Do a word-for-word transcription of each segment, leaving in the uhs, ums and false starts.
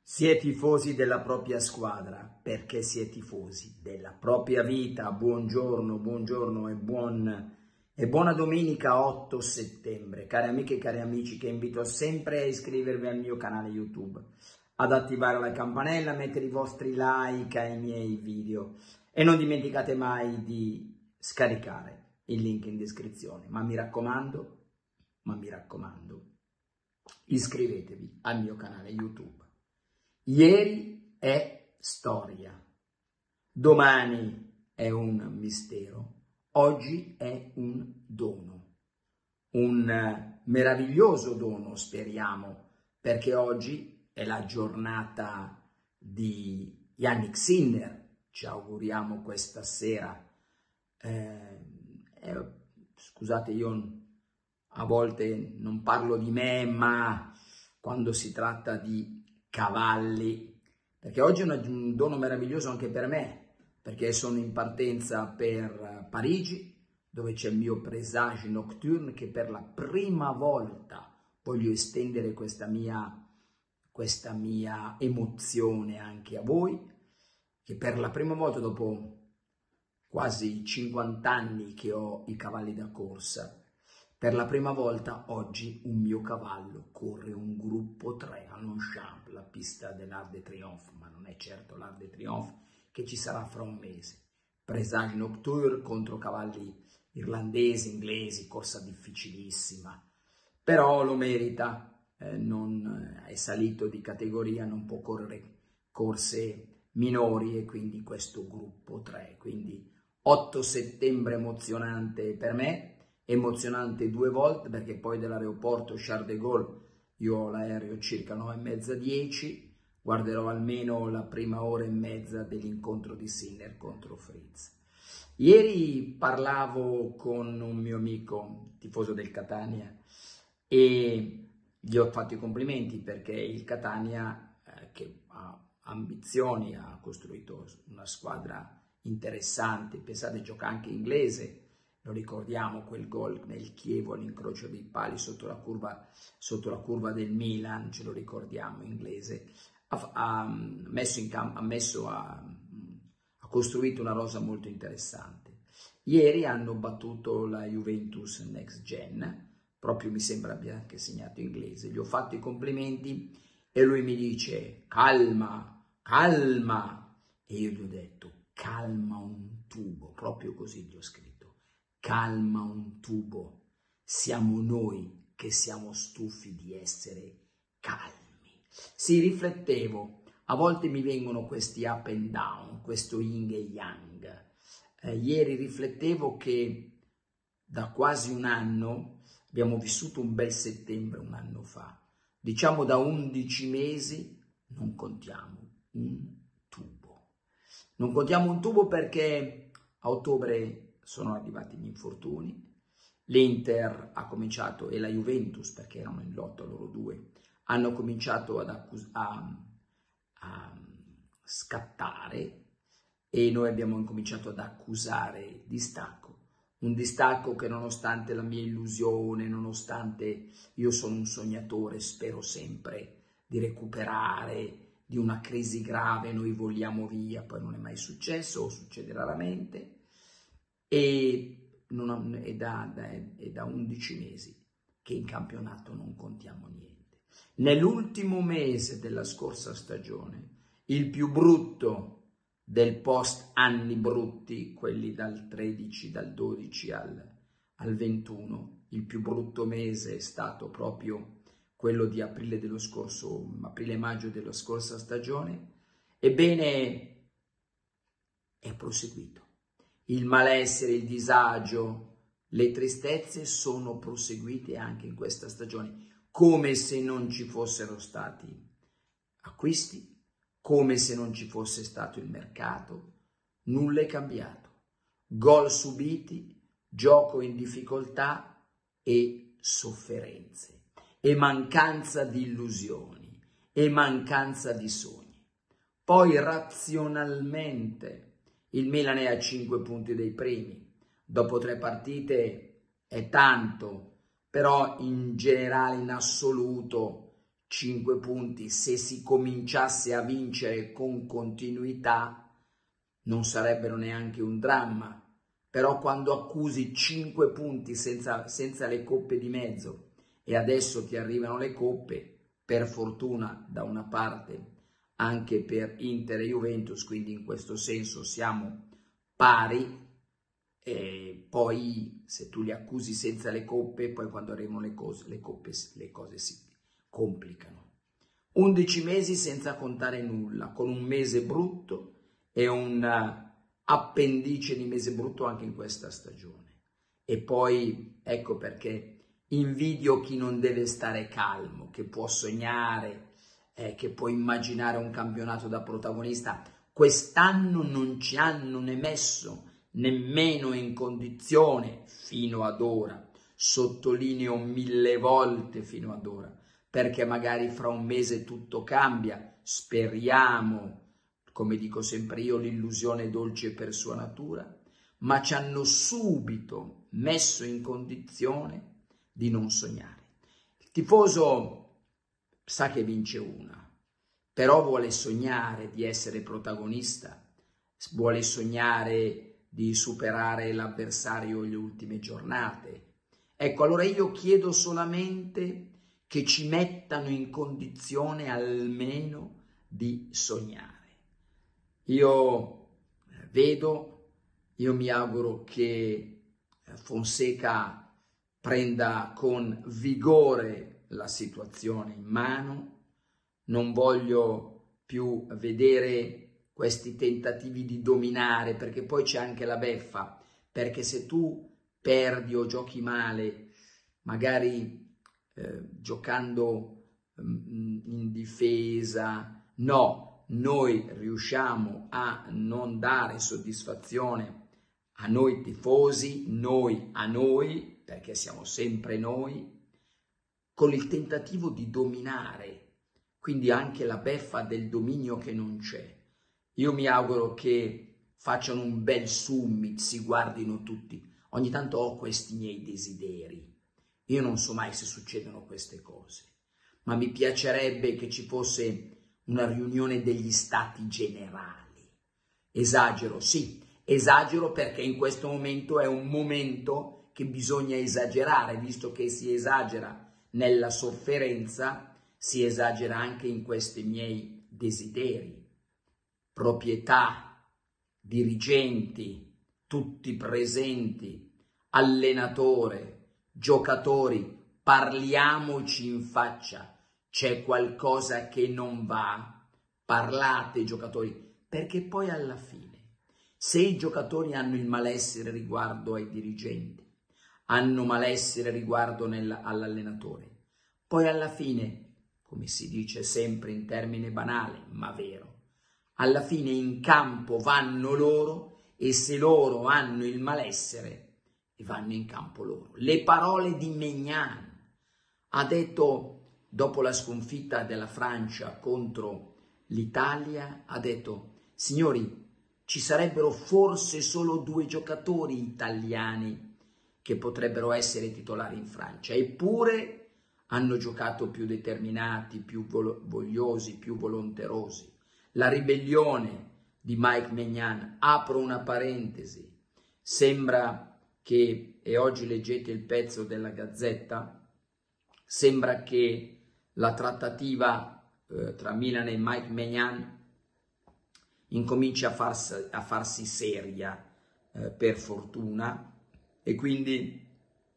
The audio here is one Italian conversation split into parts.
Si è tifosi della propria squadra perché si è tifosi della propria vita. Buongiorno, buongiorno e, buon, e buona domenica otto settembre. Cari amiche e cari amici, che invito sempre a iscrivervi al mio canale YouTube, ad attivare la campanella, a mettere i vostri like ai miei video e non dimenticate mai di scaricare il link in descrizione. Ma mi raccomando, ma mi raccomando, iscrivetevi al mio canale YouTube. Ieri è storia, domani è un mistero, oggi è un dono, un meraviglioso dono speriamo, perché oggi è la giornata di Jannik Sinner, ci auguriamo questa sera. Eh, eh, scusate, io a volte non parlo di me, ma quando si tratta di cavalli, perché oggi è un dono meraviglioso anche per me, perché sono in partenza per Parigi, dove c'è il mio Présage Nocturne, che per la prima volta voglio estendere questa mia, questa mia emozione anche a voi, che per la prima volta dopo quasi cinquanta anni che ho i cavalli da corsa, per la prima volta oggi un mio cavallo corre un gruppo tre a Longchamp, la pista dell'Arc de Triomphe, ma non è certo l'Arc de Triomphe che ci sarà fra un mese. Présage Nocturne contro cavalli irlandesi, inglesi, corsa difficilissima, però lo merita, eh, non, è salito di categoria, non può correre corse minori e quindi questo gruppo tre, quindi otto settembre emozionante per me, emozionante due volte, perché poi dall'aeroporto Charles de Gaulle io ho l'aereo circa nove e mezza, dieci, guarderò almeno la prima ora e mezza dell'incontro di Sinner contro Fritz. Ieri parlavo con un mio amico tifoso del Catania e gli ho fatto i complimenti perché il Catania, eh, che ha ambizioni, ha costruito una squadra interessante, pensate, gioca anche inglese. Lo ricordiamo quel gol nel Chievo all'incrocio dei pali sotto la curva, sotto la curva del Milan, ce lo ricordiamo, inglese. Ha, ha messo in campo, ha, messo a, ha costruito una rosa molto interessante. Ieri hanno battuto la Juventus Next Gen, proprio mi sembra abbia anche segnato inglese. Gli ho fatto i complimenti e lui mi dice calma, calma. E io gli ho detto calma un tubo, proprio così gli ho scritto. Calma un tubo, siamo noi che siamo stufi di essere calmi. Sì, riflettevo, a volte mi vengono questi up and down, questo yin e yang. Eh, ieri riflettevo che da quasi un anno abbiamo vissuto un bel settembre un anno fa, diciamo da undici mesi non contiamo un tubo. Non contiamo un tubo perché a ottobre sono arrivati gli infortuni, l'Inter ha cominciato e la Juventus, perché erano in lotta loro due, hanno cominciato ad accus- a, a scattare e noi abbiamo incominciato ad accusare distacco, un distacco che nonostante la mia illusione, nonostante io sono un sognatore, spero sempre di recuperare, di una crisi grave, noi vogliamo via, poi non è mai successo o succede raramente. E, non, è, da, da, è da undici mesi che in campionato non contiamo niente. Nell'ultimo mese della scorsa stagione, il più brutto del post anni brutti, quelli dal tredici, dal dodici al, al ventuno, il più brutto mese è stato proprio quello di aprile dello scorso, aprile-maggio della scorsa stagione. Ebbene, è proseguito. Il malessere, il disagio, le tristezze sono proseguite anche in questa stagione, come se non ci fossero stati acquisti, come se non ci fosse stato il mercato, nulla è cambiato. Gol subiti, gioco in difficoltà e sofferenze, e mancanza di illusioni, e mancanza di sogni. Poi razionalmente il Milan è a cinque punti dei primi, dopo tre partite è tanto, però in generale, in assoluto, cinque punti, se si cominciasse a vincere con continuità, non sarebbero neanche un dramma. Però quando accusi cinque punti senza, senza le coppe di mezzo e adesso ti arrivano le coppe, per fortuna da una parte anche per Inter e Juventus, quindi in questo senso siamo pari, e poi se tu li accusi senza le coppe, poi quando arrivano le, cose, le coppe le cose si complicano. undici mesi senza contare nulla, con un mese brutto e un appendice di mese brutto anche in questa stagione. E poi ecco perché invidio chi non deve stare calmo, che può sognare, eh, che può immaginare un campionato da protagonista. Quest'anno non ci hanno ne messo nemmeno in condizione fino ad ora, sottolineo mille volte fino ad ora, perché magari fra un mese tutto cambia, speriamo, come dico sempre io, l'illusione è dolce per sua natura, ma ci hanno subito messo in condizione di non sognare. Il tifoso sa che vince una, però vuole sognare di essere protagonista, vuole sognare di superare l'avversario le ultime giornate. Ecco, allora io chiedo solamente che ci mettano in condizione almeno di sognare. Io vedo, io mi auguro che Fonseca prenda con vigore la situazione in mano, non voglio più vedere questi tentativi di dominare, perché poi c'è anche la beffa, perché se tu perdi o giochi male, magari eh, giocando mm, in difesa, no, noi riusciamo a non dare soddisfazione a noi tifosi, noi a noi, perché siamo sempre noi, con il tentativo di dominare, quindi anche la beffa del dominio che non c'è. Io mi auguro che facciano un bel summit, si guardino tutti. Ogni tanto ho questi miei desideri. Io non so mai se succedono queste cose, ma mi piacerebbe che ci fosse una riunione degli stati generali. Esagero, sì, esagero perché in questo momento è un momento che bisogna esagerare, visto che si esagera nella sofferenza, si esagera anche in questi miei desideri. Proprietà, dirigenti, tutti presenti, allenatore, giocatori, parliamoci in faccia, c'è qualcosa che non va, parlate giocatori, perché poi alla fine, se i giocatori hanno il malessere riguardo ai dirigenti, hanno malessere riguardo all'allenatore, poi alla fine, come si dice sempre in termine banale, ma vero, alla fine in campo vanno loro e se loro hanno il malessere vanno in campo loro. Le parole di Maignan ha detto dopo la sconfitta della Francia contro l'Italia, ha detto: signori, ci sarebbero forse solo due giocatori italiani che potrebbero essere titolari in Francia, eppure hanno giocato più determinati, più vogliosi, più volonterosi. La ribellione di Mike Maignan, apro una parentesi, sembra che, e oggi leggete il pezzo della Gazzetta, sembra che la trattativa eh, tra Milan e Mike Maignan incomincia a farsi, a farsi seria, eh, per fortuna, e quindi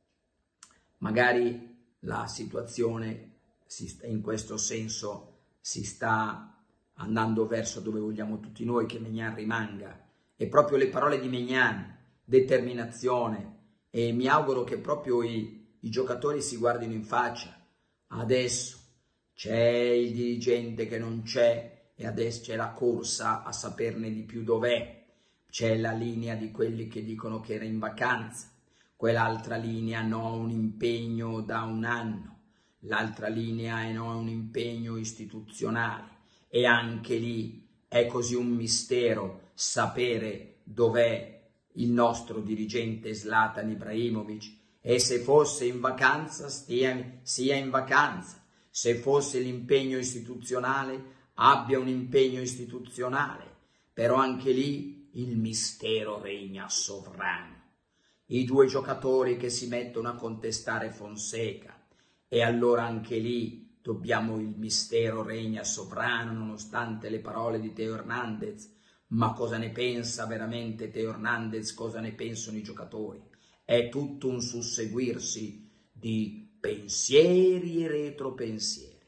magari la situazione si, in questo senso si sta andando verso dove vogliamo tutti noi, che Maignan rimanga. E proprio le parole di Maignan, determinazione, e mi auguro che proprio i, i giocatori si guardino in faccia. Adesso c'è il dirigente che non c'è e adesso c'è la corsa a saperne di più dov'è, c'è la linea di quelli che dicono che era in vacanza, quell'altra linea no, un impegno da un anno, l'altra linea è no, un impegno istituzionale. E anche lì è così un mistero sapere dov'è il nostro dirigente Zlatan Ibrahimovic, e se fosse in vacanza stia, sia in vacanza, Se fosse l'impegno istituzionale, abbia un impegno istituzionale, però anche lì il mistero regna sovrano. I due giocatori che si mettono a contestare Fonseca, e allora anche lì dobbiamo, il mistero regna sovrano nonostante le parole di Teo Hernandez. Ma cosa ne pensa veramente Teo Hernandez? Cosa ne pensano i giocatori? È tutto un susseguirsi di pensieri e retropensieri.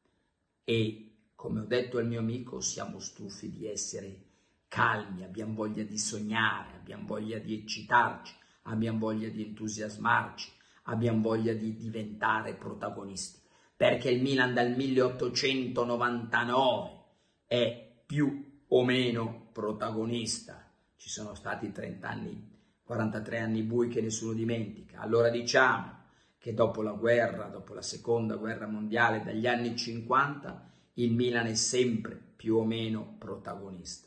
E come ho detto al mio amico, siamo stufi di essere calmi, abbiamo voglia di sognare, abbiamo voglia di eccitarci, abbiamo voglia di entusiasmarci, abbiamo voglia di diventare protagonisti, perché il Milan dal milleottocentonovantanove è più o meno protagonista. Ci sono stati trenta anni, quarantatré anni bui che nessuno dimentica. Allora diciamo che dopo la guerra, dopo la seconda guerra mondiale, dagli anni cinquanta, il Milan è sempre più o meno protagonista.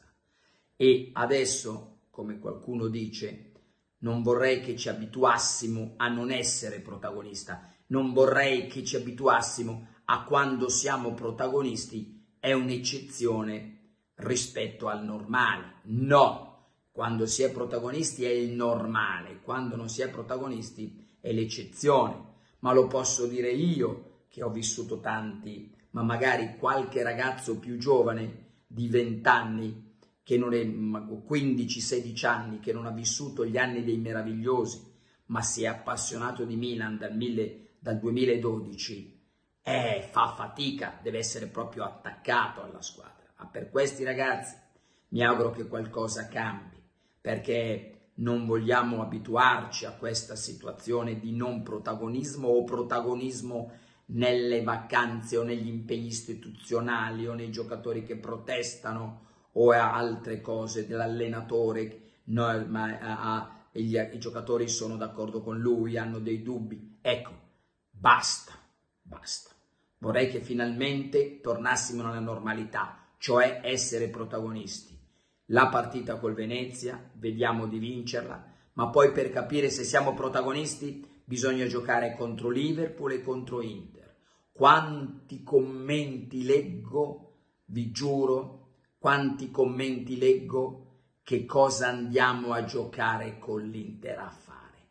E adesso, come qualcuno dice, non vorrei che ci abituassimo a non essere protagonista, non vorrei che ci abituassimo a quando siamo protagonisti è un'eccezione rispetto al normale. No, quando si è protagonisti è il normale, quando non si è protagonisti è l'eccezione. Ma lo posso dire io che ho vissuto tanti, ma magari qualche ragazzo più giovane di venti anni, che non è quindici sedici anni, che non ha vissuto gli anni dei meravigliosi, ma si è appassionato di Milan dal, mille, dal duemiladodici, eh, fa fatica, deve essere proprio attaccato alla squadra. Ma per questi ragazzi mi auguro che qualcosa cambi, perché non vogliamo abituarci a questa situazione di non protagonismo o protagonismo nelle vacanze o negli impegni istituzionali o nei giocatori che protestano o a altre cose dell'allenatore, no, ma a, a, gli, i giocatori sono d'accordo con lui, hanno dei dubbi. Ecco, basta, basta. Vorrei che finalmente tornassimo alla normalità, cioè essere protagonisti. La partita col Venezia, vediamo di vincerla, ma poi per capire se siamo protagonisti bisogna giocare contro Liverpool e contro Inter. Quanti commenti leggo, vi giuro, quanti commenti leggo, che cosa andiamo a giocare con l'Inter a fare.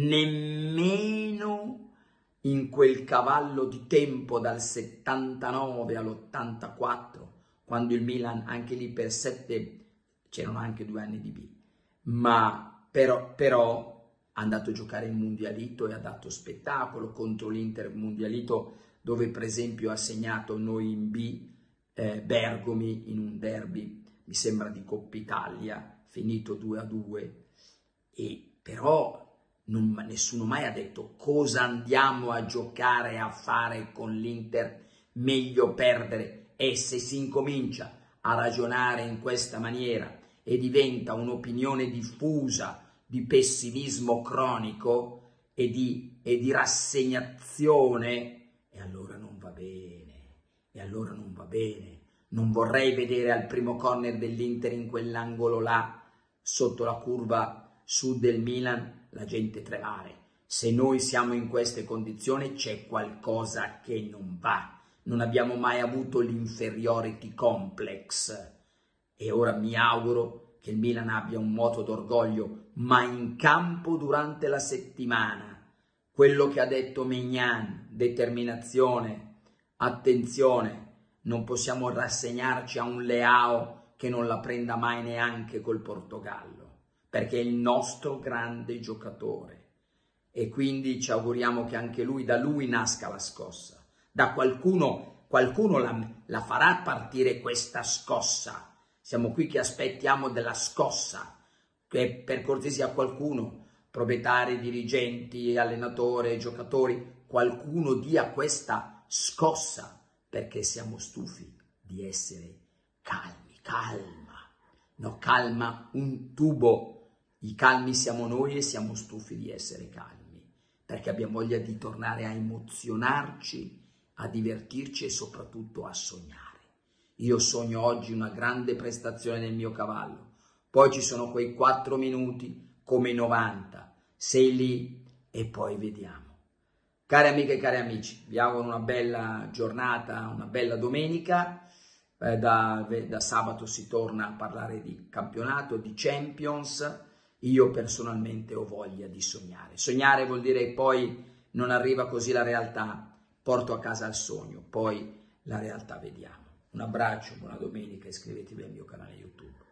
Nemmeno in quel cavallo di tempo dal settantanove all'ottantaquattro, quando il Milan anche lì per sette, c'erano anche due anni di B, ma però, però è andato a giocare il Mundialito e ha dato spettacolo contro l'Inter Mundialito, dove per esempio ha segnato noi in B eh, Bergomi in un derby, mi sembra di Coppa Italia, finito due a due, e però non, nessuno mai ha detto cosa andiamo a giocare a fare con l'Inter, meglio perdere. E se si incomincia a ragionare in questa maniera e diventa un'opinione diffusa di pessimismo cronico e di, e di rassegnazione, e allora non va bene, e allora non va bene. Non vorrei vedere al primo corner dell'Inter in quell'angolo là, sotto la curva sud del Milan, la gente tremare. Se noi siamo in queste condizioni c'è qualcosa che non va. Non abbiamo mai avuto l'inferiority complex e ora mi auguro che il Milan abbia un moto d'orgoglio, ma in campo durante la settimana. Quello che ha detto Maignan, determinazione, attenzione, non possiamo rassegnarci a un Leao che non la prenda mai neanche col Portogallo, perché è il nostro grande giocatore e quindi ci auguriamo che anche lui, da lui nasca la scossa. Da qualcuno, qualcuno la, la farà partire questa scossa. Siamo qui che aspettiamo della scossa, che per cortesia qualcuno, proprietari, dirigenti, allenatore, giocatori, qualcuno dia questa scossa, perché siamo stufi di essere calmi, calma, no, calma un tubo. I calmi siamo noi e siamo stufi di essere calmi, perché abbiamo voglia di tornare a emozionarci, a divertirci e soprattutto a sognare. Io sogno oggi una grande prestazione del mio cavallo, poi ci sono quei quattro minuti come novanta, sei lì e poi vediamo. Cari amiche e cari amici, vi auguro una bella giornata, una bella domenica. Eh, da, da sabato si torna a parlare di campionato, di Champions. Io personalmente ho voglia di sognare. Sognare vuol dire che poi non arriva così la realtà, porto a casa il sogno, poi la realtà vediamo. Un abbraccio, buona domenica, iscrivetevi al mio canale YouTube.